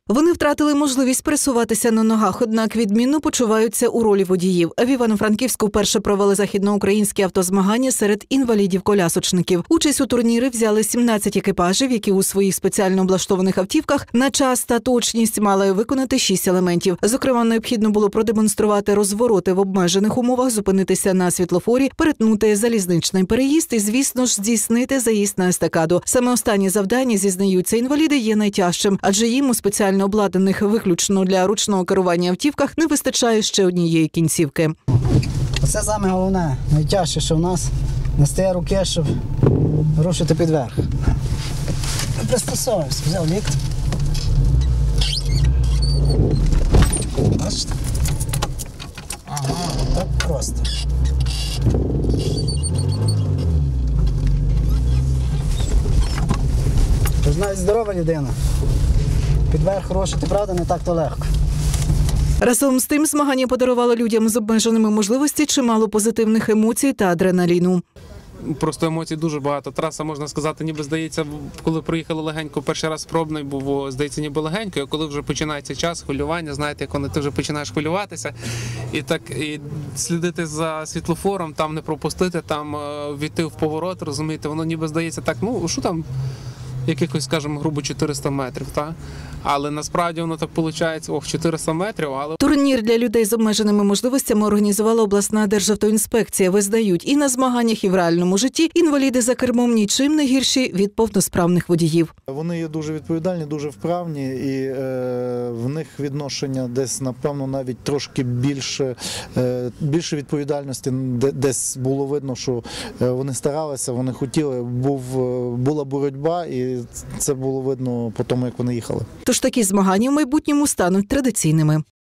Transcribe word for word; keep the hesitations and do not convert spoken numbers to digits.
Вони втратили можливість пересуватися на ногах, однак відмінно почуваються у ролі водіїв. В Івано-Франківську вперше провели західноукраїнські автозмагання серед інвалідів-колясочників. Участь у турнірі взяли сімнадцять екіпажів, які у своїх спеціально облаштованих автівках на час та точність мали виконати шість елементів. Зокрема, необхідно було продемонструвати розвороти в обмежених умовах, зупинитися на світлофорі, перетнути залізничний переїзд і, звісно ж, здійснити заїзд на естакаду. Саме останнє завдання, зізнаються інваліди, є найтяжчим, адже їм у спеціально обладнаних виключно для ручного керування автівках не вистачає ще однієї кінцівки. Це саме головне, найтяжче, що в нас не стає руки, щоб рушити підверх. Пристосовуюсь, взяв лікт. Бачите? Ага, так просто. Тож навіть здорова людина. Підверх рушити, правда, не так-то легко. Разом з тим, змагання подарувало людям з обмеженими можливостями чимало позитивних емоцій та адреналіну. Просто емоцій дуже багато. Траса, можна сказати, ніби здається, коли приїхали легенько, перший раз пробний був, здається, ніби легенько, а коли вже починається час, хвилювання, знаєте, як коли ти вже починаєш хвилюватися, і так і слідити за світлофором, там не пропустити, там війти в поворот, розумієте, воно ніби здається так, ну, що там, якихось, скажімо, грубо чотириста метрів, так? Але насправді воно так виходить, ох, чотириста метрів, але... Турнір для людей з обмеженими можливостями організувала обласна державтоінспекція. Визнають, і на змаганнях, і в реальному житті інваліди за кермом нічим не гірші від повносправних водіїв. Вони є дуже відповідальні, дуже вправні, і е, в них відношення десь, напевно, навіть трошки більше, е, більше відповідальності. Десь було видно, що вони старалися, вони хотіли, був, була боротьба, і це було видно по тому, як вони їхали. Тож такі змагання в майбутньому стануть традиційними.